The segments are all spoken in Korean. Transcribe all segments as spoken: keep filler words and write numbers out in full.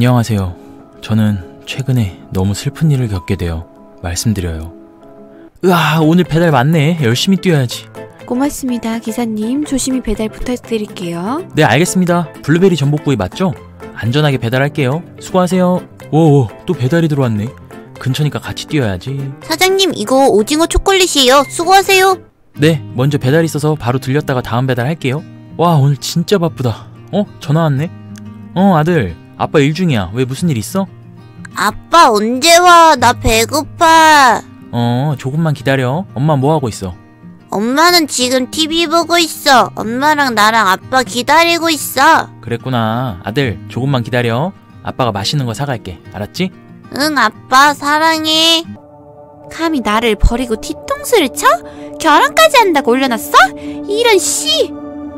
안녕하세요. 저는 최근에 너무 슬픈 일을 겪게 되어 말씀드려요. 으아, 오늘 배달 많네. 열심히 뛰어야지. 고맙습니다. 기사님, 조심히 배달 부탁드릴게요. 네, 알겠습니다. 블루베리 전복구이 맞죠? 안전하게 배달할게요. 수고하세요. 오, 또 배달이 들어왔네. 근처니까 같이 뛰어야지. 사장님, 이거 오징어 초콜릿이에요. 수고하세요. 네, 먼저 배달 있어서 바로 들렸다가 다음 배달 할게요. 와, 오늘 진짜 바쁘다. 어? 전화 왔네? 어, 아들. 아빠 일 중이야. 왜, 무슨 일 있어? 아빠 언제 와? 나 배고파. 어, 조금만 기다려. 엄마 뭐하고 있어? 엄마는 지금 티비 보고 있어. 엄마랑 나랑 아빠 기다리고 있어. 그랬구나. 아들, 조금만 기다려. 아빠가 맛있는 거 사갈게. 알았지? 응, 아빠 사랑해. 감히 나를 버리고 뒤통수를 쳐? 결혼까지 한다고 올려놨어? 이런 씨!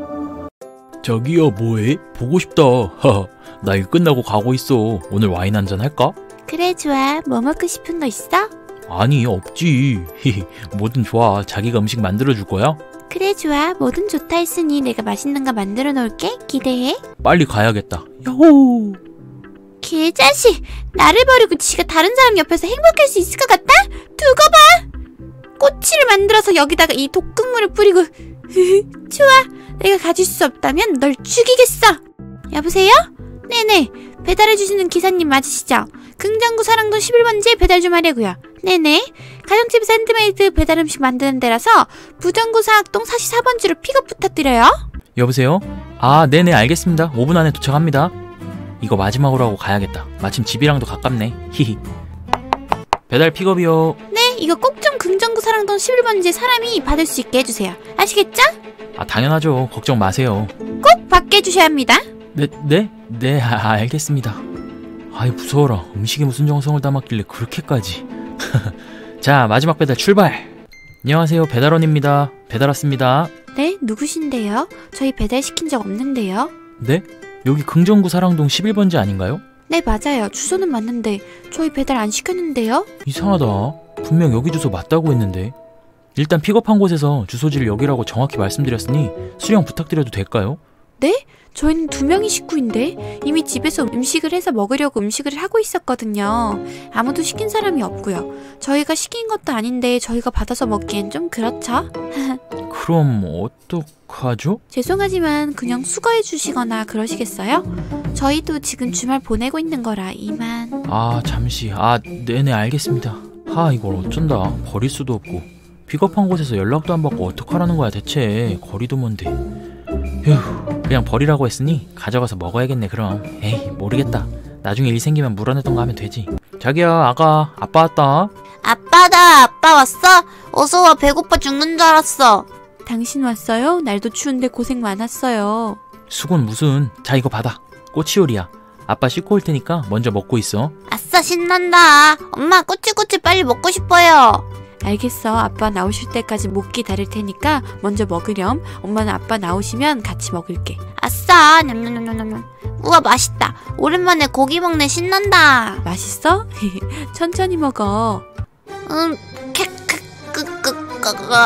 저기요, 뭐해? 보고 싶다. 하하. 나 일 끝나고 가고 있어. 오늘 와인 한잔 할까? 그래, 좋아. 뭐 먹고 싶은 거 있어? 아니, 없지. 히히. 뭐든 좋아. 자기가 음식 만들어줄 거야? 그래, 좋아. 뭐든 좋다 했으니 내가 맛있는 거 만들어 놓을게. 기대해. 빨리 가야겠다. 야호! 개자식! 나를 버리고 지가 다른 사람 옆에서 행복할 수 있을 것 같다? 두고 봐! 꼬치를 만들어서 여기다가 이 독극물을 뿌리고 좋아! 내가 가질 수 없다면 널 죽이겠어! 여보세요? 네네, 배달해주시는 기사님 맞으시죠? 긍정구 사랑동 십일 번지에 배달 좀 하려고요. 네네, 가정집에서 핸드메이드 배달 음식 만드는 데라서 부정구 사학동 사십사 번지로 픽업 부탁드려요. 여보세요? 아, 네네, 알겠습니다. 오 분 안에 도착합니다. 이거 마지막으로 하고 가야겠다. 마침 집이랑도 가깝네. 히히. 배달 픽업이요. 네, 이거 꼭 좀 긍정구 사랑동 십일 번지에 사람이 받을 수 있게 해주세요. 아시겠죠? 아, 당연하죠. 걱정 마세요. 꼭 받게 해주셔야 합니다. 네, 네? 네, 아, 알겠습니다. 아이, 무서워라. 음식에 무슨 정성을 담았길래 그렇게까지. 자, 마지막 배달 출발! 안녕하세요, 배달원입니다. 배달 왔습니다. 네, 누구신데요? 저희 배달시킨 적 없는데요. 네? 여기 긍정구 사랑동 십일 번지 아닌가요? 네, 맞아요. 주소는 맞는데 저희 배달 안 시켰는데요? 이상하다. 분명 여기 주소 맞다고 했는데. 일단 픽업한 곳에서 주소지를 여기라고 정확히 말씀드렸으니 수령 부탁드려도 될까요? 네? 저희는 두 명이 식구인데 이미 집에서 음식을 해서 먹으려고 음식을 하고 있었거든요. 아무도 시킨 사람이 없고요. 저희가 시킨 것도 아닌데 저희가 받아서 먹기엔 좀 그렇죠? 그럼 어떡하죠? 죄송하지만 그냥 수거해 주시거나 그러시겠어요? 저희도 지금 주말 보내고 있는 거라 이만. 아, 잠시. 아, 네네, 알겠습니다. 아, 이걸 어쩐다. 버릴 수도 없고 픽업한 곳에서 연락도 안 받고 어떡하라는 거야 대체. 거리도 먼데. 휴, 그냥 버리라고 했으니 가져가서 먹어야겠네. 그럼 에이, 모르겠다. 나중에 일 생기면 물어내던 거 하면 되지. 자기야, 아가, 아빠 왔다. 아빠다. 아빠 왔어? 어서와. 배고파 죽는 줄 알았어. 당신 왔어요? 날도 추운데 고생 많았어요. 수곤 무슨. 자, 이거 받아. 꼬치요리야. 아빠 씻고 올 테니까 먼저 먹고 있어. 아싸, 신난다. 엄마, 꼬치꼬치 빨리 먹고 싶어요. 알겠어. 아빠 나오실 때까지 못 기다릴 테니까 먼저 먹으렴. 엄마는 아빠 나오시면 같이 먹을게. 아싸, 냠냠냠냠냠. 우와, 맛있다. 오랜만에 고기 먹네. 신난다. 맛있어? 천천히 먹어. 음, 캣캣끄끄끄끄.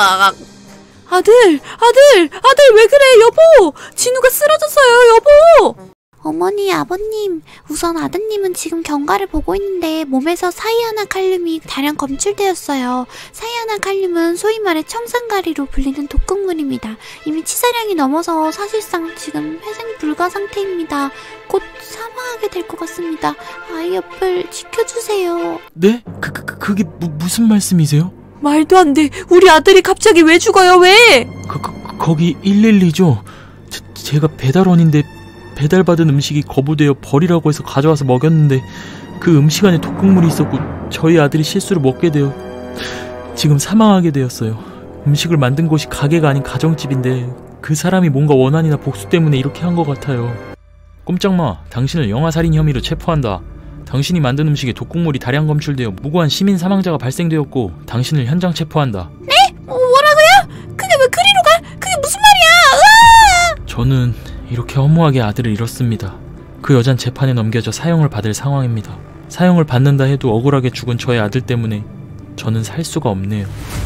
아들! 아들! 아들 왜 그래 여보! 진우가 쓰러졌어요 여보! 어머니, 아버님, 우선 아드님은 지금 경과를 보고 있는데 몸에서 사이아나칼륨이 다량 검출되었어요. 사이아나칼륨은 소위 말해 청산가리로 불리는 독극물입니다. 이미 치사량이 넘어서 사실상 지금 회생 불가 상태입니다. 곧 사망하게 될 것 같습니다. 아이 옆을 지켜주세요. 네? 그, 그, 그 그게 무, 무슨 말씀이세요? 말도 안 돼. 우리 아들이 갑자기 왜 죽어요? 왜? 그, 그 거기 일일이죠? 제, 제가 배달원인데 배달받은 음식이 거부되어 버리라고 해서 가져와서 먹였는데 그 음식 안에 독극물이 있었고 저희 아들이 실수로 먹게 되어 지금 사망하게 되었어요. 음식을 만든 곳이 가게가 아닌 가정집인데 그 사람이 뭔가 원한이나 복수 때문에 이렇게 한 것 같아요. 꼼짝마, 당신을 영아살인 혐의로 체포한다. 당신이 만든 음식에 독극물이 다량 검출되어 무고한 시민 사망자가 발생되었고 당신을 현장 체포한다. 네? 어, 뭐라고요? 그게 왜 그리로 가? 그게 무슨 말이야? 으아! 저는 이렇게 허무하게 아들을 잃었습니다. 그 여잔 재판에 넘겨져 사형을 받을 상황입니다. 사형을 받는다 해도 억울하게 죽은 저의 아들 때문에 저는 살 수가 없네요.